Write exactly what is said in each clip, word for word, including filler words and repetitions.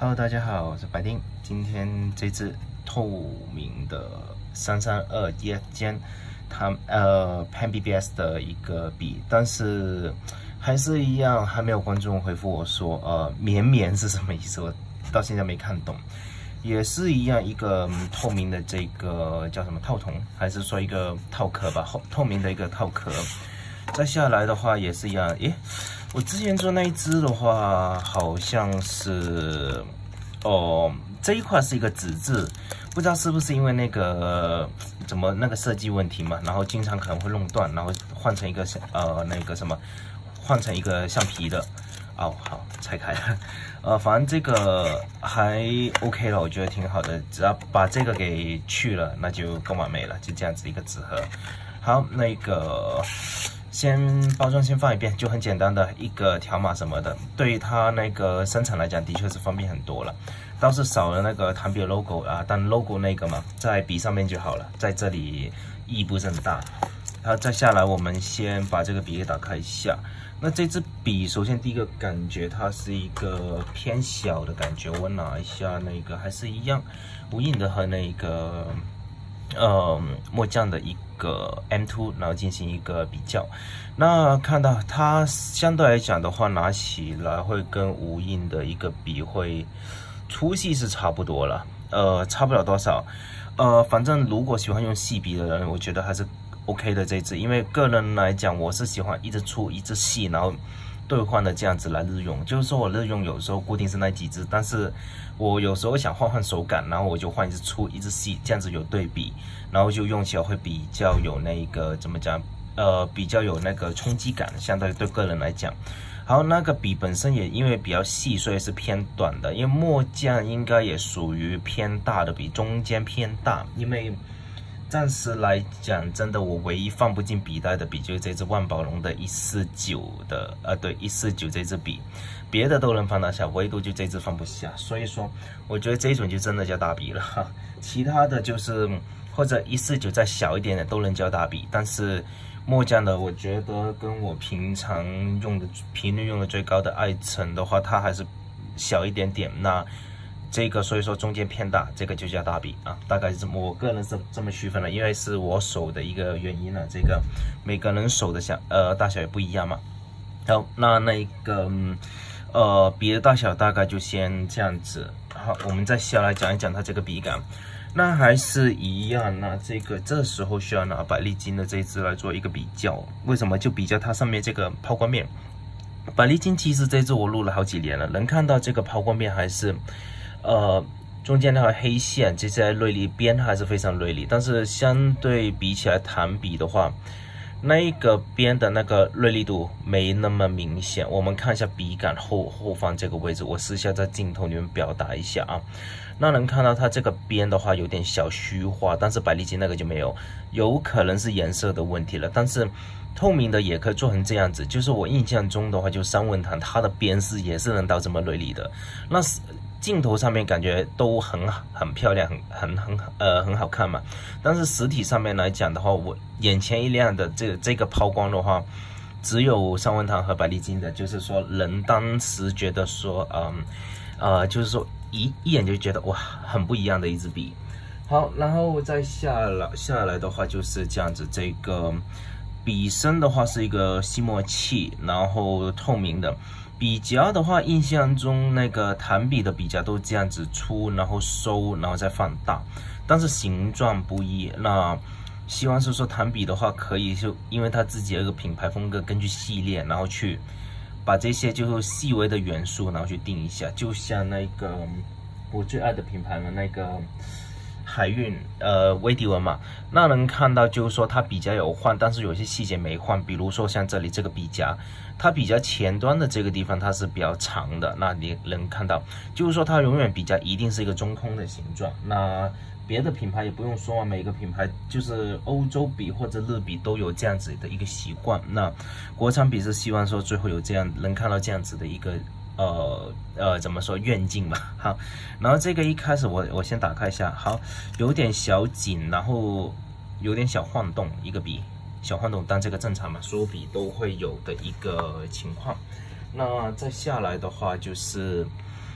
Hello， 大家好，我是白丁。今天这支透明的三三二 D F 尖，它呃 Pen B B S 的一个笔，但是还是一样，还没有观众回复我说，呃，绵绵是什么意思？我到现在没看懂。也是一样，一个、嗯、透明的这个叫什么套筒，还是说一个套壳吧？透明的一个套壳。再下来的话也是一样，诶，我之前做那一支的话，好像是哦，这一块是一个纸质，不知道是不是因为那个怎么那个设计问题嘛，然后经常可能会弄断，然后换成一个呃那个什么，换成一个橡皮的。哦，好，拆开了，呃，反正这个还 OK 了，我觉得挺好的，只要把这个给去了，那就更完美了，就这样子一个纸盒。好，那个先包装先放一遍，就很简单的一个条码什么的，对于它那个生产来讲，的确是方便很多了，倒是少了那个弹笔的 logo 啊，但 logo 那个嘛，在笔上面就好了，在这里意义不是很大。然后再下来，我们先把这个笔给打开一下。那这支笔，首先第一个感觉它是一个偏小的感觉。我拿一下那个，还是一样无印的和那个呃墨酱的一个 M 二， 然后进行一个比较。那看到它相对来讲的话，拿起来会跟无印的一个笔会粗细是差不多了，呃，差不了多少。呃，反正如果喜欢用细笔的人，我觉得还是 OK 的这支，因为个人来讲，我是喜欢一直粗一直细，然后兑换的这样子来日用。就是说我日用有时候固定是那几支，但是我有时候想换换手感，然后我就换一支粗一支细，这样子有对比，然后就用起来会比较有那个怎么讲，呃，比较有那个冲击感，相对对个人来讲。好，那个笔本身也因为比较细，所以是偏短的。因为墨酱应该也属于偏大的笔，中间偏大。因为暂时来讲，真的我唯一放不进笔袋的笔就是这支万宝龙的一四九的，呃，对，一四九这支笔，别的都能放得下，唯独就这支放不下。所以说，我觉得这一种就真的叫大笔了哈。其他的就是或者一四九再小一点的都能叫大笔，但是墨酱的，我觉得跟我平常用的频率用的最高的爱辰的话，它还是小一点点。那这个所以说中间偏大，这个就叫大笔啊，大概是这么，我个人是这么区分的，因为是我手的一个原因了。这个每个人手的小呃大小也不一样嘛。好，那那个呃笔的大小大概就先这样子。好，我们再下来讲一讲它这个笔感。那还是一样，那这个这时候需要拿百利金的这一支来做一个比较。为什么？就比较它上面这个抛光面。百利金其实这支我录了好几年了，能看到这个抛光面还是，呃，中间那条黑线，这些锐利边还是非常锐利。但是相对比起来，弹笔的话，那一个边的那个锐利度没那么明显。我们看一下笔杆后后方这个位置，我试一下在镜头里面表达一下啊。那能看到它这个边的话有点小虚化，但是百利金那个就没有，有可能是颜色的问题了。但是透明的也可以做成这样子，就是我印象中的话，就三文堂它的边是也是能到这么锐利的。那镜头上面感觉都很很漂亮，很很很呃很好看嘛。但是实体上面来讲的话，我眼前一亮的这个这个抛光的话，只有三文堂和百利金的，就是说人当时觉得说，嗯呃，就是说。一一眼就觉得哇，很不一样的一支笔。好，然后再下来下来的话就是这样子，这个笔身的话是一个吸墨器，然后透明的。笔夹的话，印象中那个弹笔的笔夹都这样子粗，然后收，然后再放大，但是形状不一。那希望是说弹笔的话，可以就因为它自己的一个品牌风格，根据系列，然后去把这些就是细微的元素，然后去定一下，就像那个我最爱的品牌的那个海运，呃，威迪文嘛，那能看到就是说它笔夹有换，但是有些细节没换，比如说像这里这个笔夹，它比较前端的这个地方它是比较长的，那你能看到，就是说它永远笔夹一定是一个中空的形状。那别的品牌也不用说啊，每个品牌就是欧洲笔或者日笔都有这样子的一个习惯。那国产笔是希望说最后有这样能看到这样子的一个呃呃怎么说愿景吧。好，然后这个一开始我我先打开一下，好，有点小紧，然后有点小晃动，一个笔小晃动，但这个正常嘛，所有笔都会有的一个情况。那再下来的话就是。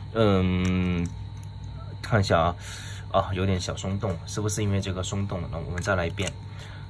嗯，看一下啊，啊，有点小松动，是不是因为这个松动？那我们再来一遍。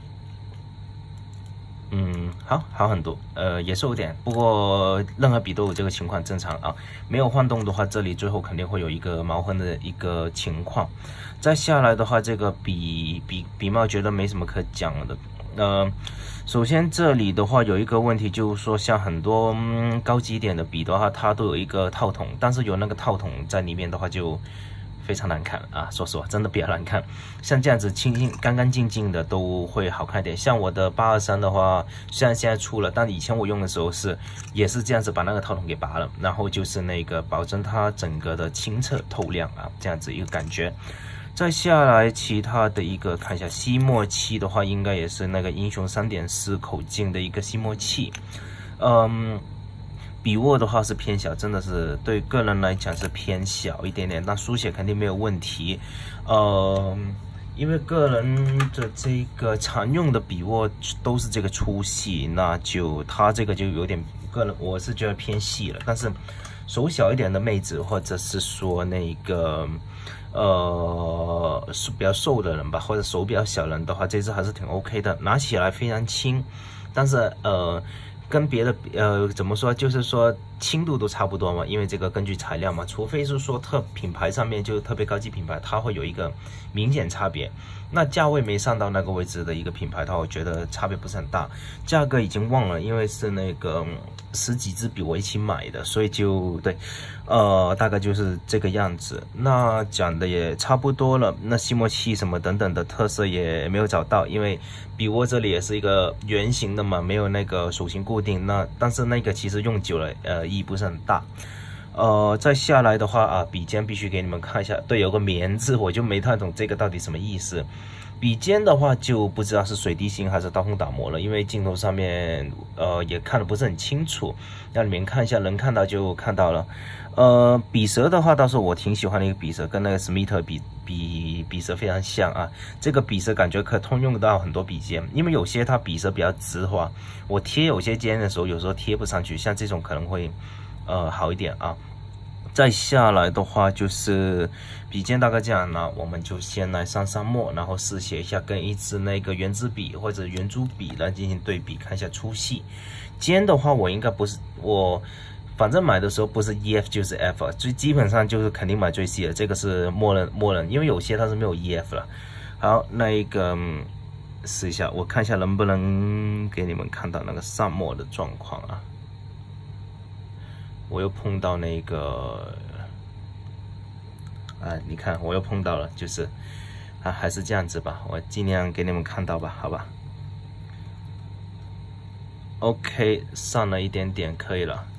嗯，好，好很多，呃，也是有点，不过任何笔都有这个情况，正常啊。没有晃动的话，这里最后肯定会有一个毛痕的一个情况。再下来的话，这个笔笔笔帽觉得没什么可讲的。呃，首先这里的话有一个问题，就是说像很多、嗯、高级一点的笔的话，它都有一个套筒，但是有那个套筒在里面的话就。非常难看啊！说实话，真的比较难看。像这样子清清干干净净的都会好看一点。像我的八二三的话，虽然现在出了，但以前我用的时候是也是这样子把那个套筒给拔了，然后就是那个保证它整个的清澈透亮啊，这样子一个感觉。再下来其他的一个看一下吸墨器的话，应该也是那个英雄 三点四 口径的一个吸墨器，嗯。笔握的话是偏小，真的是对个人来讲是偏小一点点，但书写肯定没有问题。呃，因为个人的这个常用的笔握都是这个粗细，那就它这个就有点个人我是觉得偏细了。但是手小一点的妹子，或者是说那个呃比较瘦的人吧，或者手比较小的人的话，这支还是挺 OK 的，拿起来非常轻，但是呃。跟别的呃怎么说，就是说轻度都差不多嘛，因为这个根据材料嘛，除非是说特品牌上面就特别高级品牌，它会有一个明显差别。那价位没上到那个位置的一个品牌的话，我觉得差别不是很大。价格已经忘了，因为是那个十几支笔我一起买的，所以就对，呃，大概就是这个样子。那讲的也差不多了，那吸墨器什么等等的特色也没有找到，因为笔握这里也是一个圆形的嘛，没有那个手型固定。那但是那个其实用久了，呃，意义不是很大。呃，再下来的话啊，笔尖必须给你们看一下，对，有个棉字，我就没太懂这个到底什么意思。笔尖的话就不知道是水滴芯还是刀锋打磨了，因为镜头上面呃也看得不是很清楚，让你们看一下，能看到就看到了。呃，笔舌的话倒是我挺喜欢的一个笔舌，跟那个史密特笔笔笔舌非常像啊。这个笔舌感觉可通用到很多笔尖，因为有些它笔舌比较直的话，我贴有些尖的时候，有时候贴不上去，像这种可能会呃好一点啊。再下来的话就是笔尖大概这样呢，我们就先来上上墨，然后试写一下，跟一支那个圆珠笔或者圆珠笔来进行对比，看一下粗细。尖的话我应该不是我。反正买的时候不是 E F 就是 F 啊，最基本上就是肯定买最细的，这个是默认默认，因为有些它是没有 E F 了。好，那一个、嗯、试一下，我看一下能不能给你们看到那个上墨的状况啊。我又碰到那个，啊，你看我又碰到了，就是啊，还是这样子吧，我尽量给你们看到吧，好吧。OK， 上了一点点，可以了。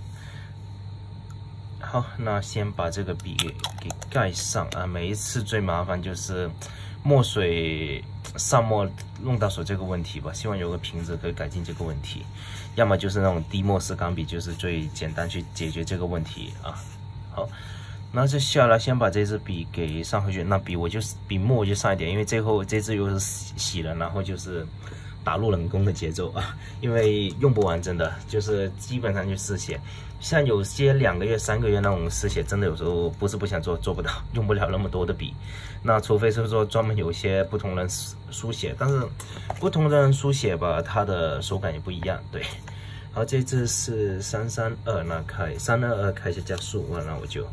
好，那先把这个笔给给盖上啊。每一次最麻烦就是墨水上墨弄到手这个问题吧。希望有个瓶子可以改进这个问题，要么就是那种低墨式钢笔，就是最简单去解决这个问题啊。好，那接下来先把这支笔给上回去。那笔我就是笔墨我就上一点，因为最后这支又是洗洗了，然后就是打入冷宫的节奏啊，因为用不完，真的就是基本上就试写。像有些两个月、三个月那种试写，真的有时候不是不想做，做不到，用不了那么多的笔。那除非是说专门有些不同人书写，但是不同的人书写吧，它的手感也不一样。对，好，这支是三三二，那开三二二开一下加速，那我就。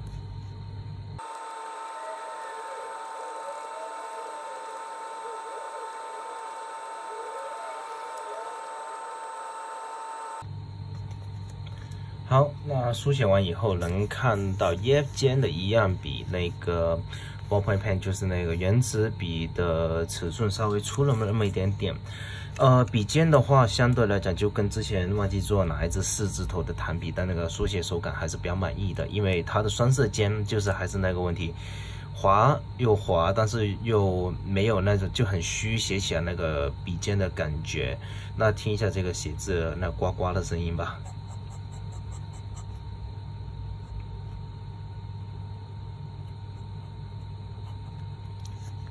好，那书写完以后，能看到 E F 尖的一样比那个 ballpoint pen 就是那个原子笔的尺寸稍微粗了那么一点点。呃，笔尖的话，相对来讲就跟之前忘记做哪一支四字头的弹笔，但那个书写手感还是比较满意的，因为它的双色尖就是还是那个问题，滑又滑，但是又没有那种就很虚，写起来那个笔尖的感觉。那听一下这个写字那呱呱的声音吧。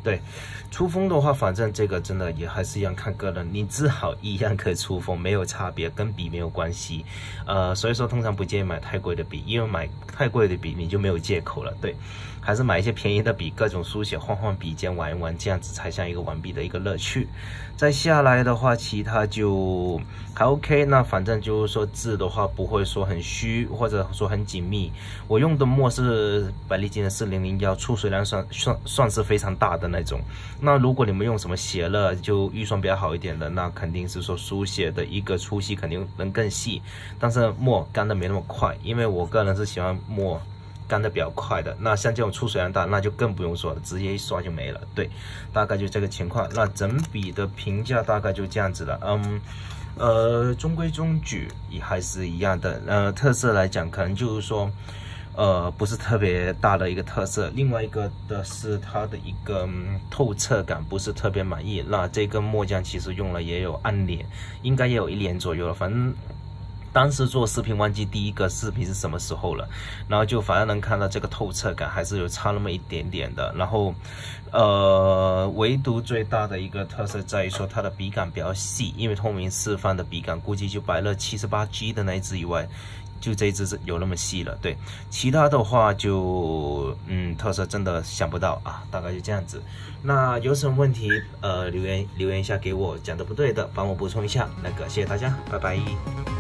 对，出风的话，反正这个真的也还是一样看个人，你治好一样可以出风，没有差别，跟笔没有关系。呃，所以说通常不建议买太贵的笔，因为买太贵的笔你就没有借口了。对，还是买一些便宜的笔，各种书写换换笔尖玩一玩，这样子才像一个玩笔的一个乐趣。再下来的话，其他就还 OK。那反正就是说字的话，不会说很虚，或者说很紧密。我用的墨是百利金的四零零一，出水量算算算是非常大的那种。那如果你们用什么写乐，就预算比较好一点的，那肯定是说书写的一个粗细肯定能更细，但是墨干的没那么快，因为我个人是喜欢墨干的比较快的。那像这种出水量大，那就更不用说了，直接一刷就没了。对，大概就这个情况。那整笔的评价大概就这样子了。嗯，呃，中规中矩，也还是一样的。呃，特色来讲，可能就是说，呃，不是特别大的一个特色。另外一个的是它的一个、嗯、透彻感不是特别满意。那这根墨浆其实用了也有按年，应该也有一年左右了，反正。当时做视频忘记第一个视频是什么时候了，然后就反正能看到这个透彻感还是有差那么一点点的。然后，呃，唯独最大的一个特色在于说它的笔杆比较细，因为透明示范的笔杆估计就百乐 七十八 G 的那一支以外，就这一支是有那么细了。对，其他的话就嗯特色真的想不到啊，大概就这样子。那有什么问题呃留言留言一下给我，讲的不对的帮我补充一下。那个谢谢大家，拜拜。